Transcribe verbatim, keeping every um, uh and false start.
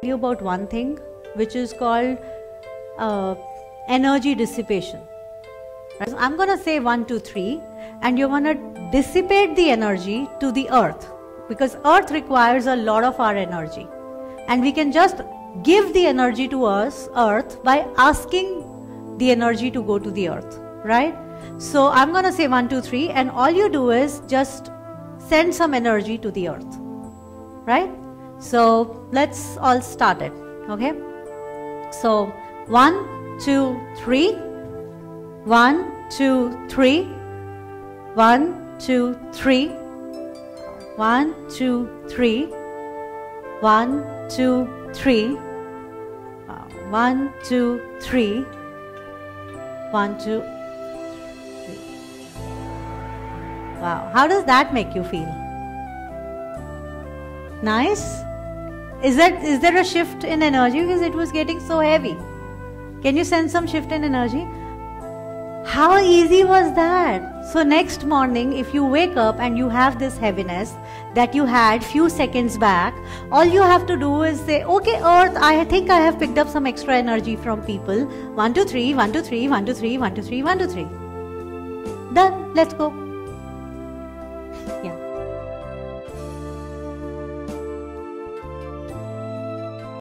you about one thing which is called uh, energy dissipation. Right? So I'm gonna say one, two, three, and you're gonna dissipate the energy to the earth, because earth requires a lot of our energy, and we can just give the energy to us, earth, by asking the energy to go to the earth, right? So I'm gonna say one, two, three, and all you do is just send some energy to the earth, right? So let's all start it, okay? So one, two, three, one, two, three, one, two, three, one, two, three, one, two, three, one, two, three, one, two, three. Wow, how does that make you feel? Nice? Is that, is there a shift in energy? Because it was getting so heavy. Can you sense some shift in energy? How easy was that? So next morning, if you wake up and you have this heaviness that you had few seconds back, all you have to do is say, okay, earth, I think I have picked up some extra energy from people. One, two, three, one, two, three, one, two, three, one, two, three, one, two, three. Done. Let's go. Yeah.